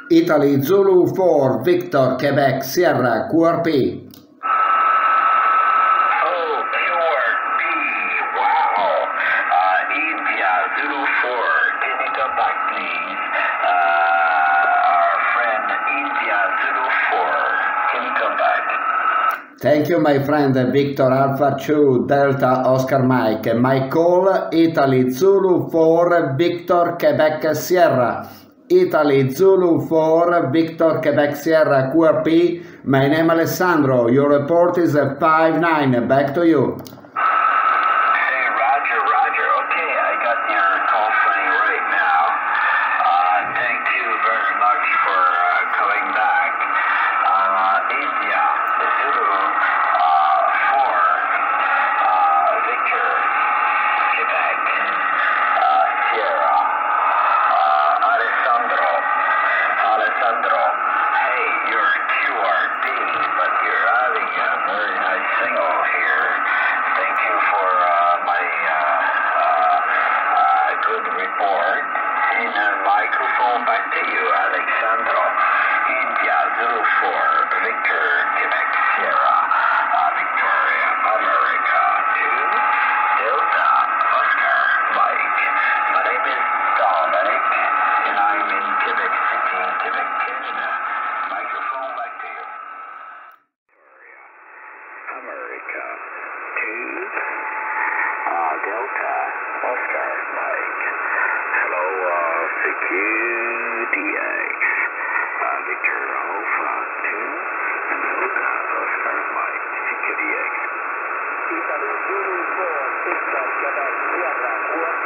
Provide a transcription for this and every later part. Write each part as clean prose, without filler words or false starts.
Italy Zulu 4 Victor Quebec Sierra QRP. India Zulu 4, can you come back please? Our friend India Zulu 4, can you come back? Thank you, my friend. Victor Alpha 2 Delta Oscar Mike. My call Italy Zulu 4 Victor Quebec Sierra. Italy Zulu 4 Victor Quebec Sierra QRP. My name Alessandro. Your report is 5-9. Back to you. Hey, Roger. Okay, I got your call sign right now. Thank you very much for coming back. India Zulu 4 Victor Quebec Sierra. Alessandro, hey, you're QRD, but you're having a very nice signal here. Thank you for my good report. And microphone back to you, Alessandro. India Zulu 4 Victor Quebec Sierra Victoria America 2 Delta Oscar Mike. My name is Dominic, and I'm in Quebec City, Quebec, Canada. Microphone back to you. America 2 Delta Oscar Mike. Hello, CQDX Victor Alpha 2 Delta Oscar Mike CQDX. Italy Zulu 4 Victor Quebec Sierra QRP.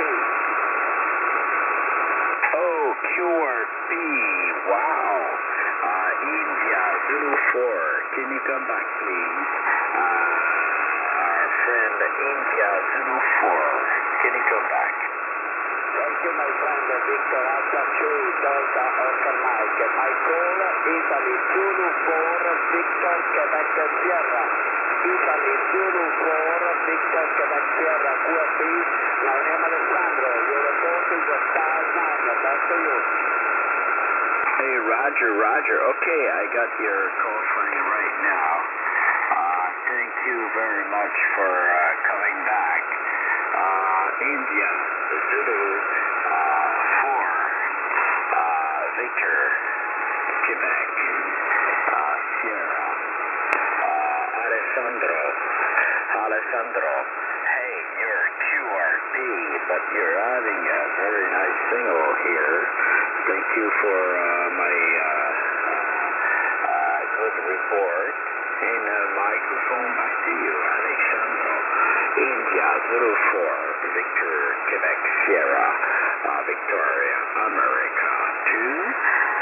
Oh, QRP, wow. India Zulu 4, can you come back please? Our friend India Zulu 4, can you come back? Thank you, my friend Victor Alpha 2 Delta Oscar Mike. My call Italy Zulu 4 Victor Quebec Sierra. Italy Zulu 4 Victor Quebec Sierra QRP. My name is Alessandro. Your report is 5-9. Back to you. Hey, Roger. Okay, I got your call sign right now. Thank you very much for coming back. India Zulu 4 Victor Quebec Sierra. Alessandro, hey, you're QRP, but you're having a very nice signal here. Thank you for my good report. And microphone back to you, Alessandro. India Zulu 4 Victor Quebec Sierra Victoria America 2